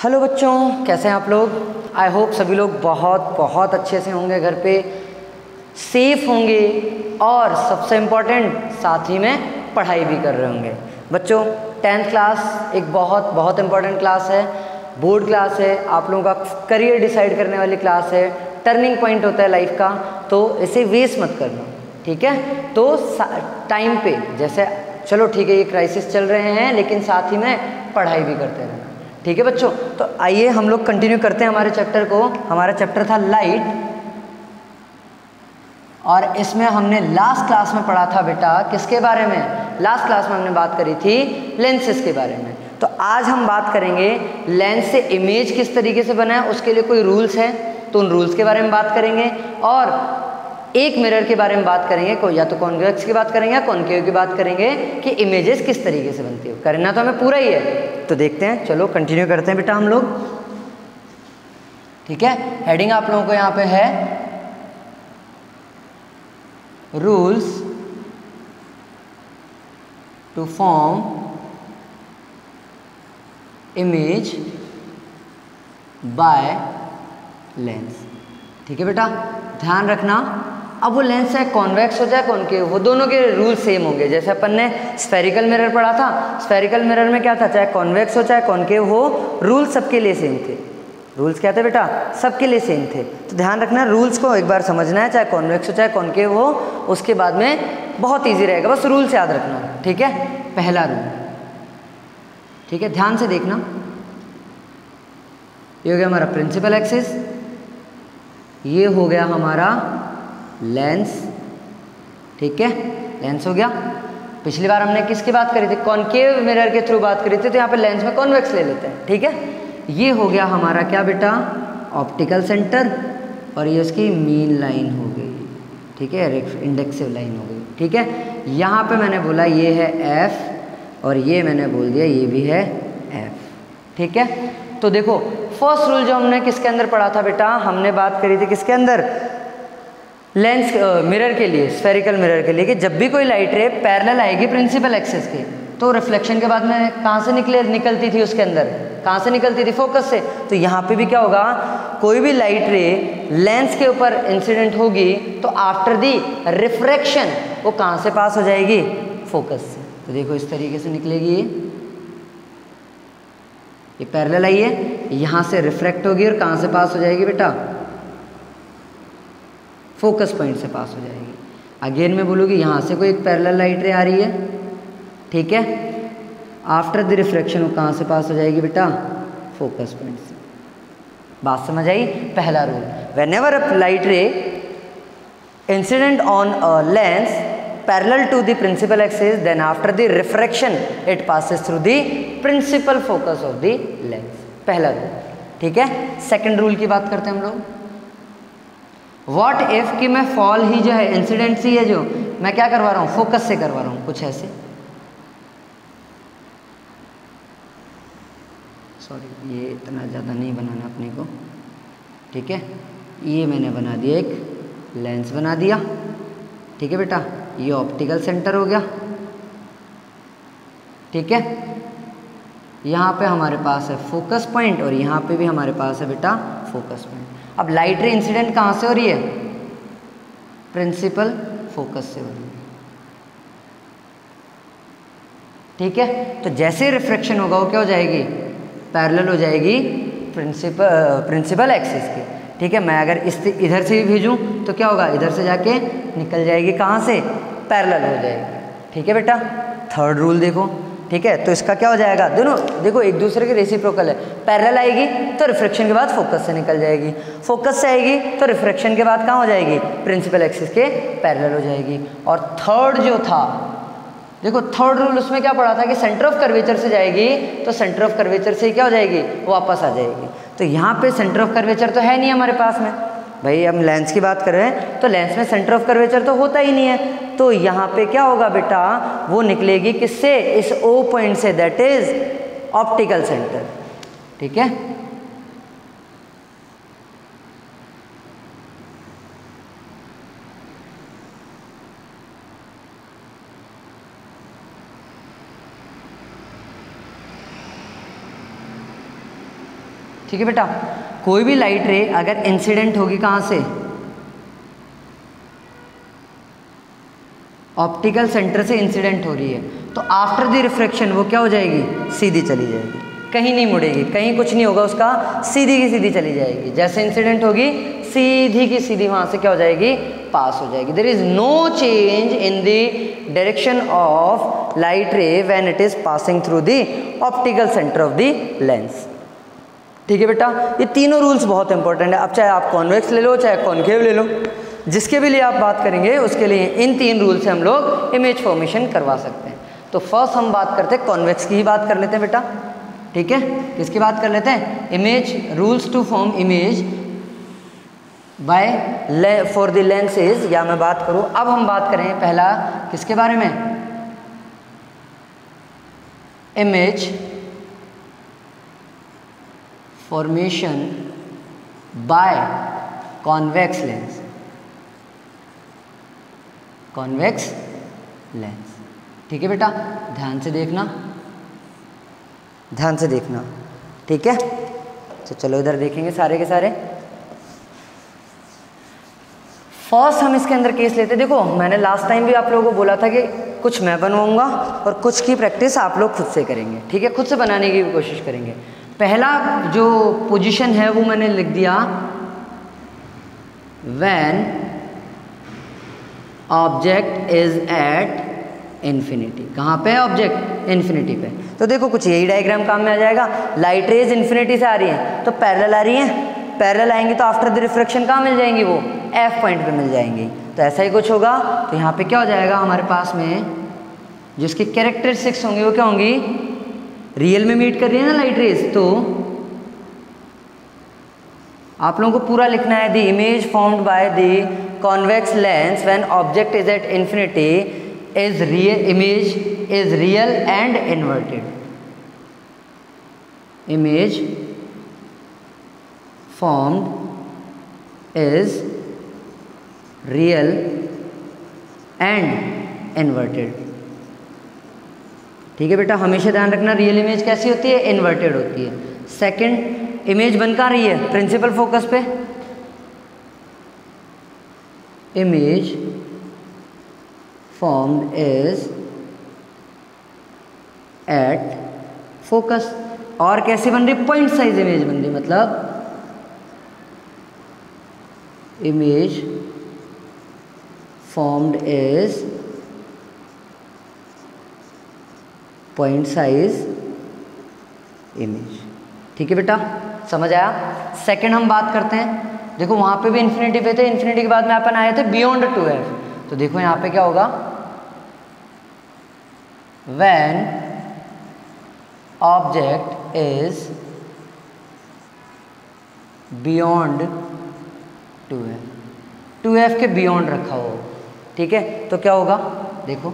Hello बच्चों, कैसे हैं आप लोग। आई होप सभी लोग बहुत बहुत अच्छे से होंगे, घर पे सेफ होंगे और सबसे इम्पॉर्टेंट साथ ही में पढ़ाई भी कर रहे होंगे। बच्चों 10th क्लास एक बहुत बहुत इम्पॉर्टेंट क्लास है, बोर्ड क्लास है, आप लोगों का करियर डिसाइड करने वाली क्लास है, टर्निंग पॉइंट होता है लाइफ का, तो इसे वेस्ट मत करना, ठीक है। तो टाइम पे, जैसे चलो ठीक है ये क्राइसिस चल रहे हैं, लेकिन साथ ही में पढ़ाई भी करते रहना, ठीक है बच्चों। तो आइए हम लोग कंटिन्यू करते हैं हमारे चैप्टर को। हमारा चैप्टर था लाइट, और इसमें हमने लास्ट क्लास में पढ़ा था बेटा किसके बारे में। लास्ट क्लास में हमने बात करी थी लेंसेज के बारे में। तो आज हम बात करेंगे लेंस से इमेज किस तरीके से बना है, उसके लिए कोई रूल्स हैं तो उन रूल्स के बारे में बात करेंगे, और एक मिरर के बारे में बात करेंगे, कोई या तो कॉन्वेक्स की बात करेंगे या कॉनकेव की बात करेंगे कि इमेजेस किस तरीके से बनती है। करना तो हमें पूरा ही है, तो देखते हैं, चलो कंटिन्यू करते हैं बेटा हम लोग, ठीक है। हेडिंग आप लोगों को यहाँ पे है rules to form image by lens, ठीक है बेटा, ध्यान रखना। अब वो लेंस चाहे कॉन्वेक्स हो चाहे कॉनकेव, वो दोनों के रूल सेम होंगे। जैसे अपन ने स्फेरिकल मिरर पढ़ा था, स्फेरिकल मिरर में क्या था, चाहे कॉन्वेक्स हो चाहे कॉनकेव हो, रूल सबके लिए सेम थे। रूल्स क्या थे बेटा, सबके लिए सेम थे। तो ध्यान रखना, रूल्स को एक बार समझना है, चाहे कॉन्वेक्स हो चाहे कॉनकेव हो, उसके बाद में बहुत ईजी रहेगा, बस रूल्स याद रखना, ठीक है। पहला रूल, ठीक है, ध्यान से देखना, ये हो गया हमारा प्रिंसिपल एक्सिस, ये हो गया हमारा लेंस, ठीक है, लेंस हो गया। पिछली बार हमने किसकी बात करी थी, कॉनकेव मिरर के थ्रू बात करी थी, तो यहाँ पे लेंस में कॉन्वेक्स ले लेते हैं, ठीक है। ये हो गया हमारा क्या बेटा, ऑप्टिकल सेंटर, और ये उसकी मीन लाइन हो गई, ठीक है, इंडेक्सिव लाइन हो गई, ठीक है। यहाँ पे मैंने बोला ये है एफ, और ये मैंने बोल दिया ये भी है एफ, ठीक है। तो देखो फर्स्ट रूल जो हमने किसके अंदर पढ़ा था बेटा, हमने बात करी थी किसके अंदर, लेंस मिरर के लिए, स्फेरिकल मिरर के लिए, कि जब भी कोई लाइट रे पैरेलल आएगी प्रिंसिपल एक्सिस के, तो रिफ्लेक्शन के बाद में कहाँ से निकलती थी, उसके अंदर कहाँ से निकलती थी, फोकस से। तो यहाँ पे भी क्या होगा, कोई भी लाइट रे लेंस के ऊपर इंसिडेंट होगी तो आफ्टर दी रिफ्रैक्शन वो कहाँ से पास हो जाएगी, फोकस से। तो देखो इस तरीके से निकलेगी, ये पैरेलल आई है, यहाँ से रिफ्रैक्ट होगी और कहाँ से पास हो जाएगी बेटा, फोकस पॉइंट से पास हो जाएगी। अगेन मैं बोलूँगी यहाँ से कोई एक पैरेलल लाइट रे आ रही है, ठीक है, आफ्टर द रिफ्रैक्शन वो कहाँ से पास हो जाएगी बेटा, फोकस पॉइंट से। बात समझ आई। पहला rule, whenever a light ray incident on a lens parallel to the principal axis, then after the refraction it passes through the principal focus of the lens. पहला रूल, ठीक है। सेकंड रूल की बात करते हैं हम लोग। व्हाट इफ कि मैं फॉल ही जो है, इंसिडेंट ही है जो मैं क्या करवा रहा हूँ, फोकस से करवा रहा हूँ, कुछ ऐसे, सॉरी ये इतना ज़्यादा नहीं बनाना अपने को, ठीक है। ये मैंने बना दिया, एक लेंस बना दिया, ठीक है बेटा, ये ऑप्टिकल सेंटर हो गया, ठीक है। यहाँ पे हमारे पास है फोकस पॉइंट, और यहाँ पे भी हमारे पास है बेटा फोकस पॉइंट। अब लाइट रे इंसिडेंट कहाँ से हो रही है, प्रिंसिपल फोकस से हो रही है, ठीक है। तो जैसे रिफ्रैक्शन होगा वो क्या हो जाएगी, पैरेलल हो जाएगी प्रिंसिपल एक्सिस के, ठीक है। मैं अगर इधर से भी भेजूँ तो क्या होगा, इधर से जाके निकल जाएगी कहाँ से, पैरेलल हो जाएगी, ठीक है बेटा। थर्ड रूल देखो, ठीक है, तो इसका क्या हो जाएगा, दोनों देखो एक दूसरे के रेसिप्रोकल है, पैरेलल आएगी तो रिफ्रैक्शन के बाद फोकस से निकल जाएगी, फोकस से आएगी तो रिफ्रैक्शन के बाद कहाँ हो जाएगी, प्रिंसिपल एक्सिस के पैरेलल हो जाएगी। और थर्ड जो था, देखो थर्ड रूल उसमें क्या पढ़ा था कि सेंटर ऑफ कर्वेचर से जाएगी तो सेंटर ऑफ कर्वेचर से क्या हो जाएगी, वापस आ जाएगी। तो यहाँ पे सेंटर ऑफ कर्वेचर तो है नहीं हमारे पास में, भाई हम लेंस की बात कर रहे हैं तो लेंस में सेंटर ऑफ कर्वेचर तो होता ही नहीं है। तो यहाँ पे क्या होगा बेटा, वो निकलेगी किससे, इस ओ पॉइंट से, दैट इज ऑप्टिकल सेंटर, ठीक है। ठीक है बेटा, कोई भी लाइट रे अगर इंसिडेंट होगी कहाँ से, ऑप्टिकल सेंटर से इंसिडेंट हो रही है, तो आफ्टर द रिफ्रैक्शन वो क्या हो जाएगी, सीधी चली जाएगी, कहीं नहीं मुड़ेगी, कहीं कुछ नहीं होगा उसका, सीधी की सीधी चली जाएगी। जैसे इंसिडेंट होगी सीधी की सीधी वहाँ से क्या हो जाएगी, पास हो जाएगी। There is no change in the direction of light ray when it is passing through the optical centre of the lens. ठीक है बेटा, ये तीनों रूल्स बहुत इंपॉर्टेंट है। अब चाहे आप कॉन्वेक्स ले लो चाहे कॉन्केव ले लो, जिसके भी लिए आप बात करेंगे उसके लिए इन 3 रूल से हम लोग इमेज फॉर्मेशन करवा सकते हैं। तो फर्स्ट हम बात करते हैं कॉन्वेक्स की ही बात कर लेते हैं बेटा। ठीक है, किसकी बात कर लेते हैं, image rules to form image by for the lenses, या मैं बात करूं, अब हम बात करें पहला किसके बारे में, image formation by convex lens, convex lens. ठीक है बेटा, ध्यान से देखना, ध्यान से देखना। ठीक है, तो चलो इधर देखेंगे सारे के सारे। फर्स्ट हम इसके अंदर केस लेते हैं। देखो मैंने लास्ट टाइम भी आप लोगों को बोला था कि कुछ मैं बनवाऊंगा और कुछ की प्रैक्टिस आप लोग खुद से करेंगे। ठीक है, खुद से बनाने की भी कोशिश करेंगे। पहला जो पोजीशन है वो मैंने लिख दिया, when object is at infinity. कहाँ पे ऑब्जेक्ट, इन्फिनिटी पे। तो देखो कुछ यही डायग्राम काम में आ जाएगा। लाइट रेज इन्फिनिटी से आ रही हैं तो पैरेलल आ रही हैं, पैरेलल आएंगी तो आफ्टर द रिफ्रैक्शन कहाँ मिल जाएंगी, वो एफ पॉइंट पे मिल जाएंगी। तो ऐसा ही कुछ होगा। तो यहाँ पे क्या हो जाएगा हमारे पास में, जिसकी कैरेक्टरिस्टिक्स होंगी वो क्या होंगी, रियल में मीट कर रही है ना लाइट रेज, तो आप लोगों को पूरा लिखना है, the image formed by the convex lens when object is at infinity is real, image is real and inverted. Image formed is real and inverted. ठीक है बेटा, हमेशा ध्यान रखना रियल इमेज कैसी होती है, इन्वर्टेड होती है। सेकंड, इमेज बन कहाँ रही है, प्रिंसिपल फोकस पे। Image formed is at focus। और कैसी बन रही, पॉइंट साइज इमेज बन रही, मतलब image formed is point size image. ठीक है बेटा, समझ आया। सेकंड हम बात करते हैं, देखो वहां पे भी इन्फिनिटी पे थे, इन्फिनिटी के बाद में अपन आए थे बियॉन्ड 2f। तो देखो यहाँ पे क्या होगा, when object is beyond 2f, 2f के बियॉन्ड रखा हो। ठीक है, तो क्या होगा, देखो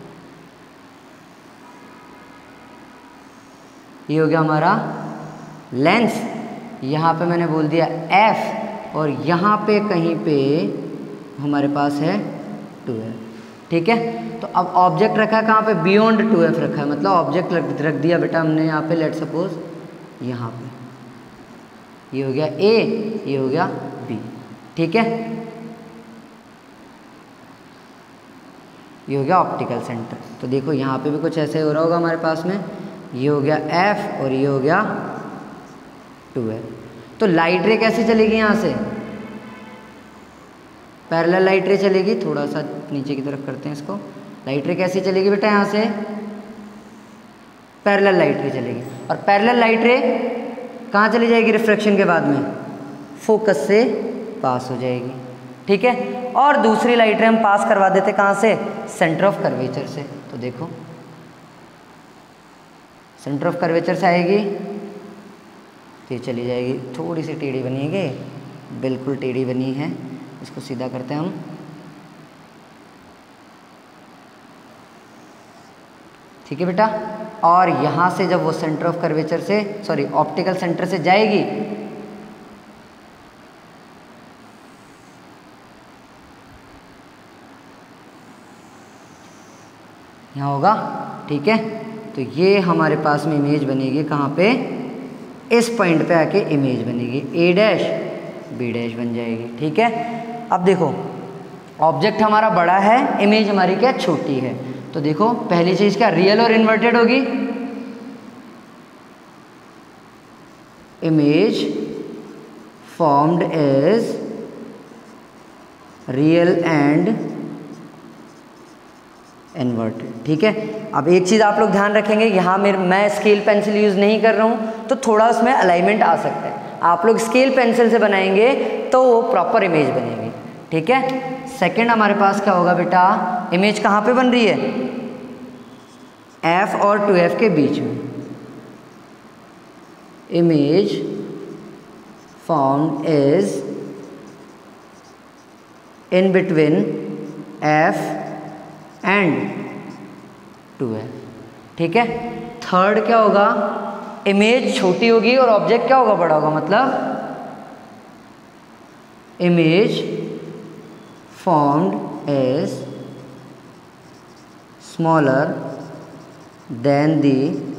ये हो गया हमारा लेंस, यहाँ पे मैंने बोल दिया f, और यहाँ पे कहीं पे हमारे पास है 2f। ठीक है, तो अब ऑब्जेक्ट रखा है कहाँ पे, बियॉन्ड 2f रखा है, मतलब ऑब्जेक्ट रख दिया बेटा हमने यहाँ पे, लेट सपोज यहाँ पे, ये हो गया A, ये हो गया B। ठीक है, ये हो गया ऑप्टिकल सेंटर। तो देखो यहाँ पे भी कुछ ऐसे हो रहा होगा हमारे पास में, ये हो गया F और ये हो गया 2f। तो लाइट रे कैसे चलेगी, यहाँ से पैरेलल लाइट रे चलेगी। थोड़ा सा नीचे की तरफ करते हैं इसको, लाइट रे कैसे चलेगी बेटा, यहाँ से पैरेलल लाइट रे चलेगी, और पैरेलल लाइट रे कहाँ चली जाएगी, रिफ्रैक्शन के बाद में फोकस से पास हो जाएगी। ठीक है, और दूसरी लाइट रे हम पास करवा देते कहाँ से, सेंटर ऑफ कर्वेचर से। तो देखो सेंटर ऑफ कर्वेचर से आएगी तो ये चली जाएगी, थोड़ी सी टेढ़ी बनी है, बिल्कुल टेढ़ी बनी है, इसको सीधा करते हैं हम। ठीक है बेटा, और यहाँ से जब वो सेंटर ऑफ कर्वेचर से, सॉरी ऑप्टिकल सेंटर से जाएगी, यहाँ होगा। ठीक है, तो ये हमारे पास में इमेज बनेगी कहाँ पे, इस पॉइंट पे आके इमेज बनेगी, ए डैश बी डैश बन जाएगी। ठीक है, अब देखो ऑब्जेक्ट हमारा बड़ा है, इमेज हमारी क्या छोटी है। तो देखो पहली चीज क्या रियल और इन्वर्टेड होगी, image formed as real and inverted. ठीक है, अब एक चीज़ आप लोग ध्यान रखेंगे, यहाँ मैं स्केल पेंसिल यूज़ नहीं कर रहा हूँ तो थोड़ा उसमें अलाइनमेंट आ सकता है। आप लोग स्केल पेंसिल से बनाएंगे तो वो प्रॉपर इमेज बनेगी। ठीक है, सेकंड हमारे पास क्या होगा बेटा, इमेज कहाँ पे बन रही है, F और 2F के बीच में, image formed is in between F and 2F। ठीक है, थर्ड क्या होगा, इमेज छोटी होगी और ऑब्जेक्ट क्या होगा, बड़ा होगा, मतलब image formed is smaller than the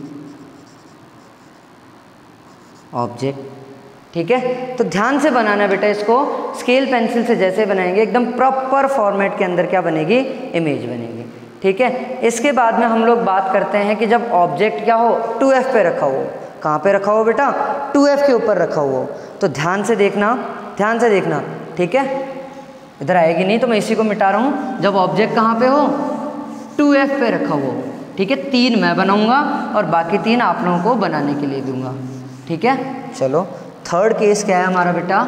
object. ठीक है, तो ध्यान से बनाना बेटा इसको, स्केल पेंसिल से जैसे बनाएंगे एकदम प्रॉपर फॉर्मेट के अंदर क्या बनेगी, इमेज बनेगी। ठीक है, इसके बाद में हम लोग बात करते हैं कि जब ऑब्जेक्ट क्या हो 2F पे रखा हो, कहाँ पे रखा हो बेटा, 2F के ऊपर रखा हो, तो ध्यान से देखना, ध्यान से देखना। ठीक है, इधर आएगी नहीं तो मैं इसी को मिटा रहा हूँ। जब ऑब्जेक्ट कहाँ पे हो, 2F पे रखा हो। ठीक है, 3 मैं बनाऊंगा और बाकी 3 आप लोगों को बनाने के लिए दूंगा। ठीक है, चलो थर्ड केस क्या है हमारा बेटा,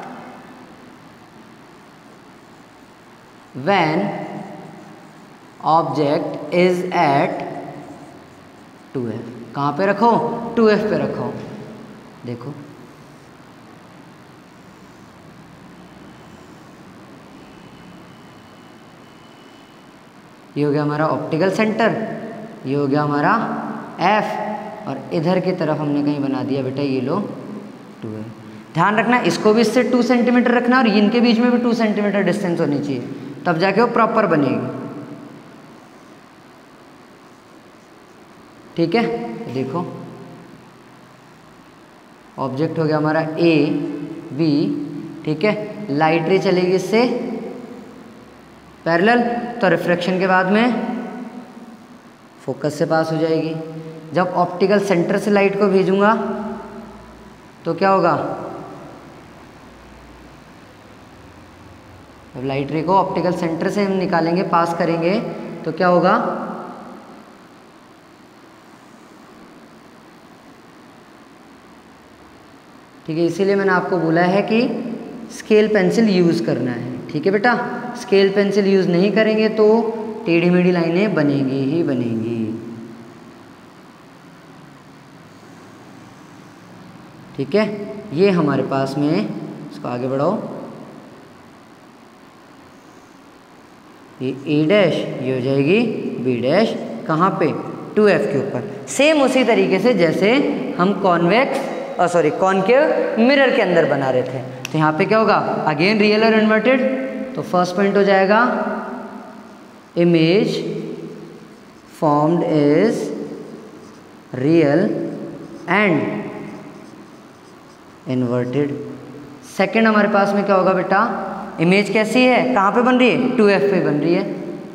when object is eight 2F। कहाँ पे रखो, 2F पे रखो। देखो ये हो गया हमारा ऑप्टिकल सेंटर, ये हो गया हमारा F, और इधर की तरफ हमने कहीं बना दिया बेटा ये लो 2F। ध्यान रखना इसको भी इससे 2 सेंटीमीटर रखना और इनके बीच में भी 2 सेंटीमीटर डिस्टेंस होनी चाहिए, तब जाके वो प्रॉपर बनेगी। ठीक है, देखो ऑब्जेक्ट हो गया हमारा A B। ठीक है, लाइट रे चलेगी इससे पैरेलल, तो रिफ्रैक्शन के बाद में फोकस से पास हो जाएगी। जब ऑप्टिकल सेंटर से लाइट को भेजूंगा तो क्या होगा, जब लाइट रे को ऑप्टिकल सेंटर से हम निकालेंगे, पास करेंगे, तो क्या होगा, ठीक है, इसीलिए मैंने आपको बोला है कि स्केल पेंसिल यूज़ करना है। ठीक है बेटा, स्केल पेंसिल यूज़ नहीं करेंगे तो टेढ़ी मेढ़ी लाइनें बनेंगी ही बनेंगी। ठीक है, ये हमारे पास में, इसको आगे बढ़ाओ, ये A डैश, ये हो जाएगी B डैश, कहाँ पे, 2F के ऊपर। सेम उसी तरीके से जैसे हम कॉनकेव मिरर के अंदर बना रहे थे। तो यहाँ पे क्या होगा, अगेन रियल और इन्वर्टेड। तो फर्स्ट पॉइंट हो जाएगा image formed is real and inverted. Second हमारे पास में क्या होगा बेटा, इमेज कैसी है, कहाँ पे बन रही है, 2F पे बन रही है,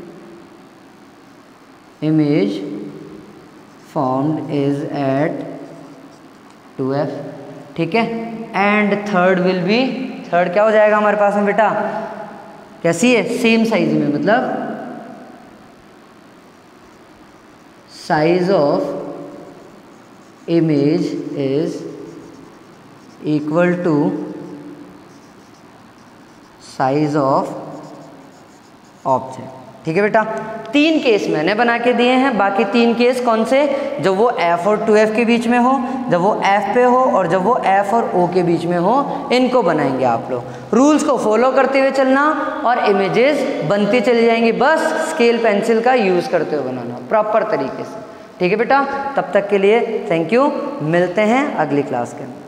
image formed is eight 2F। ठीक है, and third will be, third क्या हो जाएगा हमारे पास में बेटा, कैसी है, सेम साइज में, मतलब size of image is equal to size of object. ठीक है बेटा, 3 केस मैंने बना के दिए हैं, बाकी 3 केस कौन से, जब वो F और 2F के बीच में हो, जब वो F पे हो, और जब वो F और O के बीच में हो, इनको बनाएंगे आप लोग। रूल्स को फॉलो करते हुए चलना और इमेजेस बनती चली जाएंगी, बस स्केल पेंसिल का यूज़ करते हुए बनाना प्रॉपर तरीके से। ठीक है बेटा, तब तक के लिए थैंक यू, मिलते हैं अगली क्लास के अंदर।